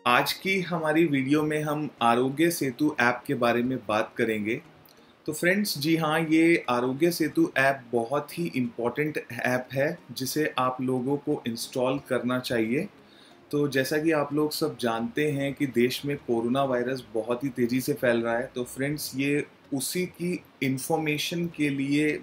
आज की हमारी वीडियो में हम आरोग्य सेतु ऐप के बारे में बात करेंगे। तो फ्रेंड्स, जी हाँ, ये आरोग्य सेतु ऐप बहुत ही इम्पॉर्टेंट ऐप है जिसे आप लोगों को इंस्टॉल करना चाहिए। तो जैसा कि आप लोग सब जानते हैं कि देश में कोरोना वायरस बहुत ही तेज़ी से फैल रहा है। तो फ्रेंड्स, ये उसी की इन्फॉर्मेशन के लिए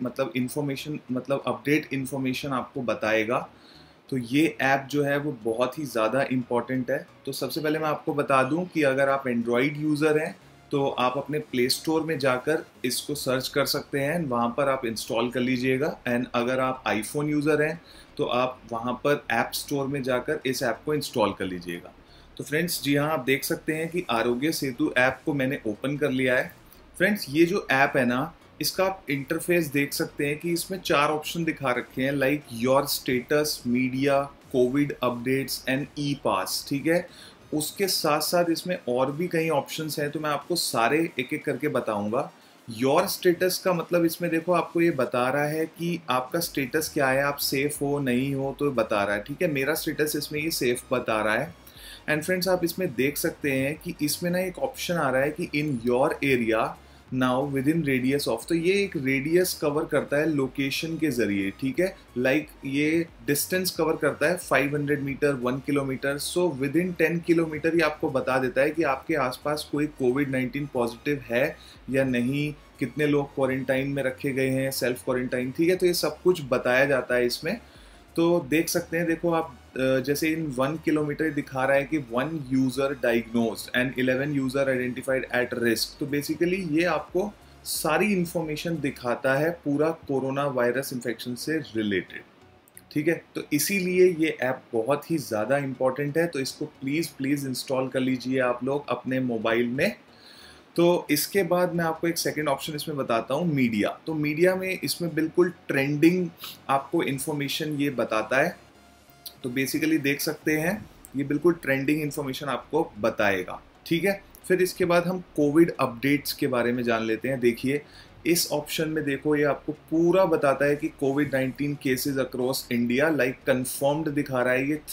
मतलब अपडेट इन्फॉर्मेशन आपको बताएगा। तो ये ऐप जो है वो बहुत ही ज़्यादा इम्पॉर्टेंट है। तो सबसे पहले मैं आपको बता दूं कि अगर आप एंड्रॉयड यूज़र हैं तो आप अपने प्ले स्टोर में जाकर इसको सर्च कर सकते हैं, वहाँ पर आप इंस्टॉल कर लीजिएगा। एंड अगर आप आईफोन यूज़र हैं तो आप वहाँ पर ऐप स्टोर में जाकर इस ऐप को इंस्टॉल कर लीजिएगा। तो फ्रेंड्स, जी हाँ, आप देख सकते हैं कि आरोग्य सेतु ऐप को मैंने ओपन कर लिया है। फ्रेंड्स, ये जो ऐप है ना, इसका आप इंटरफेस देख सकते हैं कि इसमें 4 ऑप्शन दिखा रखे हैं, like your status, media, covid updates and e pass. ठीक है, उसके साथ साथ इसमें और भी कई ऑप्शंस हैं, तो मैं आपको सारे एक एक करके बताऊंगा। योर स्टेटस का मतलब इसमें देखो, आपको ये बता रहा है कि आपका स्टेटस क्या है, आप सेफ हो नहीं हो, तो बता रहा है। ठीक है, मेरा स्टेटस इसमें ये सेफ बता रहा है। एंड फ्रेंड्स, आप इसमें देख सकते हैं कि इसमें ना एक ऑप्शन आ रहा है कि in your area now within radius of. तो ये एक रेडियस कवर करता है लोकेशन के जरिए। ठीक है, लाइक ये डिस्टेंस कवर करता है 500 metre, 1 kilometre. So within 10 kilometre ये आपको बता देता है कि आपके आसपास कोई कोविड-19 पॉजिटिव है या नहीं, कितने लोग क्वारंटाइन में रखे गए हैं, सेल्फ क्वारंटाइन। ठीक है, तो ये सब कुछ बताया जाता है इसमें। तो देख सकते हैं, देखो आप, जैसे इन 1 किलोमीटर दिखा रहा है कि 1 user diagnosed and 11 user identified at risk. तो बेसिकली ये आपको सारी इंफॉर्मेशन दिखाता है पूरा कोरोना वायरस इन्फेक्शन से रिलेटेड। ठीक है, तो इसीलिए ये ऐप बहुत ही ज़्यादा इम्पॉर्टेंट है। तो इसको प्लीज़ इंस्टॉल कर लीजिए आप लोग अपने मोबाइल में। तो इसके बाद मैं आपको एक सेकंड ऑप्शन इसमें बताता हूँ, मीडिया। तो मीडिया में इसमें बिल्कुल ट्रेंडिंग आपको इन्फॉर्मेशन ये बताता है। तो बेसिकली देख सकते हैं, ये बिल्कुल ट्रेंडिंग इन्फॉर्मेशन आपको बताएगा। ठीक है, फिर इसके बाद हम कोविड अपडेट्स के बारे में जान लेते हैं। देखिए, इस ऑप्शन में देखो, ये आपको पूरा बताता है कि कोविड-19 cases across India, like confirmed दिखा रहा है ये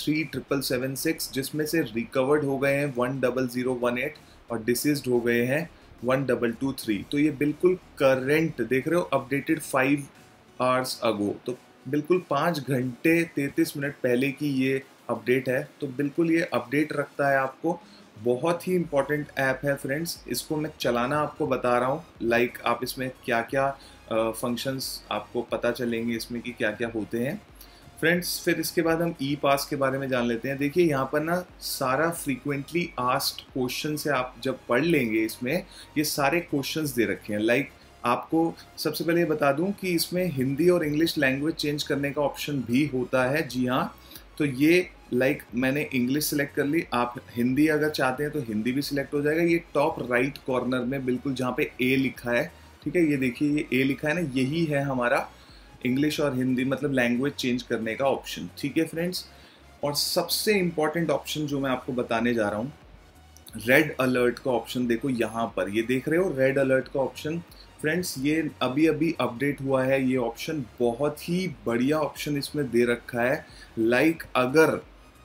3,776, जिसमें से रिकवर्ड हो गए हैं 10018 और डिसीज्ड हो गए हैं 1223। तो ये बिल्कुल करंट देख रहे हो, अपडेटेड 5 आवर्स अगो। तो बिल्कुल 5 घंटे 33 मिनट पहले की ये अपडेट है। तो बिल्कुल ये अपडेट रखता है आपको। बहुत ही इंपॉर्टेंट ऐप है फ्रेंड्स, इसको मैं चलाना आपको बता रहा हूँ। लाइक आप इसमें क्या क्या फंक्शंस आपको पता चलेंगे इसमें कि क्या क्या होते हैं फ्रेंड्स। फिर इसके बाद हम ई पास के बारे में जान लेते हैं। देखिए, यहाँ पर ना सारा फ्रीक्वेंटली आस्क्ड क्वेश्चन से आप जब पढ़ लेंगे, इसमें ये सारे क्वेश्चंस दे रखे हैं। लाइक आपको सबसे पहले ये बता दूं कि इसमें हिंदी और इंग्लिश लैंग्वेज चेंज करने का ऑप्शन भी होता है। जी हाँ, तो ये लाइक मैंने इंग्लिश सेलेक्ट कर ली, आप हिंदी अगर चाहते हैं तो हिंदी भी सिलेक्ट हो जाएगा। ये टॉप राइट कॉर्नर में बिल्कुल जहाँ पे ए लिखा है, ठीक है, ये देखिए ये ए लिखा है ना, यही है हमारा इंग्लिश और हिंदी मतलब लैंग्वेज चेंज करने का ऑप्शन। ठीक है फ्रेंड्स, और सबसे इंपॉर्टेंट ऑप्शन जो मैं आपको बताने जा रहा हूँ, रेड अलर्ट का ऑप्शन। देखो यहाँ पर, ये देख रहे हो रेड अलर्ट का ऑप्शन। फ्रेंड्स, ये अभी अभी अपडेट हुआ है। ये ऑप्शन बहुत ही बढ़िया ऑप्शन इसमें दे रखा है। लाइक अगर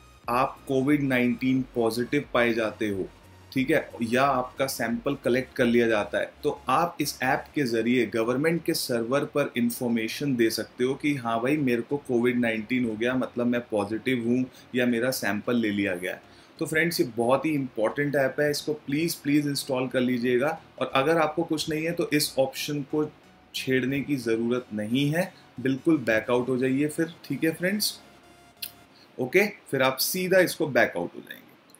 आप कोविड-19 पॉजिटिव पाए जाते हो, ठीक है, या आपका सैंपल कलेक्ट कर लिया जाता है, तो आप इस ऐप के ज़रिए गवर्नमेंट के सर्वर पर इंफॉर्मेशन दे सकते हो कि हाँ भाई, मेरे को कोविड-19 हो गया, मतलब मैं पॉजिटिव हूँ या मेरा सैंपल ले लिया गया है। तो फ्रेंड्स, ये बहुत ही इंपॉर्टेंट ऐप है, इसको प्लीज़ इंस्टॉल कर लीजिएगा। और अगर आपको कुछ नहीं है तो इस ऑप्शन को छेड़ने की ज़रूरत नहीं है, बिल्कुल बैकआउट हो जाइए फिर। ठीक है फ्रेंड्स, ओके, फिर आप सीधा इसको बैकआउट हो जाएंगे।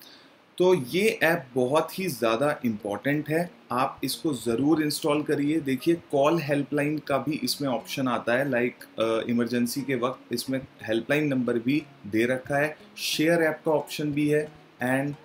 तो ये ऐप बहुत ही ज़्यादा इम्पॉर्टेंट है, आप इसको ज़रूर इंस्टॉल करिए। देखिए, कॉल हेल्पलाइन का भी इसमें ऑप्शन आता है, लाइक इमरजेंसी के वक्त इसमें हेल्पलाइन नंबर भी दे रखा है। शेयर ऐप का ऑप्शन भी है। एंड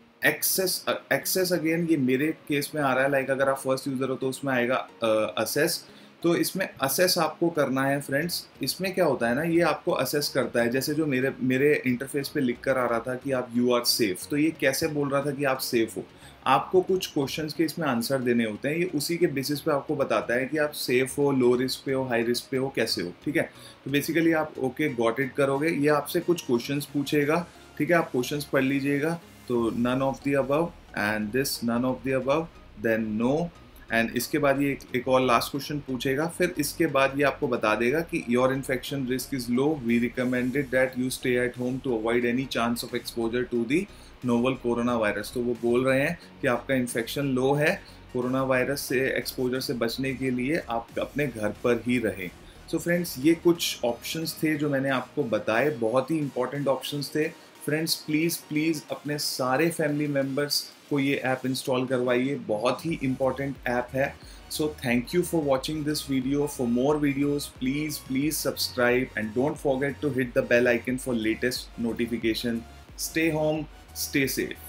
एक्सेस अगेन ये मेरे केस में आ रहा है, लाइक अगर आप फर्स्ट यूज़र हो तो उसमें आएगा असेस। तो इसमें असेस आपको करना है फ्रेंड्स। इसमें क्या होता है ना, ये आपको असेस करता है, जैसे जो मेरे इंटरफेस पे लिख कर आ रहा था कि आप यू आर सेफ। तो ये कैसे बोल रहा था कि आप सेफ हो, आपको कुछ क्वेश्चंस के इसमें आंसर देने होते हैं। ये उसी के बेसिस पे आपको बताता है कि आप सेफ हो, लो रिस्क पे हो, हाई रिस्क पे हो, कैसे हो। ठीक है, तो बेसिकली आप ओके गॉट इट करोगे, ये आपसे कुछ क्वेश्चंस पूछेगा। ठीक है, आप क्वेश्चंस पढ़ लीजिएगा तो none of the above, and this none of the above, then no. And इसके बाद ये एक और लास्ट क्वेश्चन पूछेगा, फिर इसके बाद ये आपको बता देगा कि your infection risk is low, we recommended that you stay at home to avoid any chance of exposure to the novel corona virus. तो वो बोल रहे हैं कि आपका इन्फेक्शन लो है, कोरोना वायरस से एक्सपोजर से बचने के लिए आप अपने घर पर ही रहें। सो फ्रेंड्स, ये कुछ ऑप्शंस थे जो मैंने आपको बताए, बहुत ही इंपॉर्टेंट ऑप्शंस थे। फ्रेंड्स प्लीज़ अपने सारे फैमिली मेम्बर्स को ये ऐप इंस्टॉल करवाइए, बहुत ही इंपॉर्टेंट ऐप है। So thank you for watching this video. For more videos please subscribe and don't forget to hit the bell icon for latest notification. Stay home, stay safe.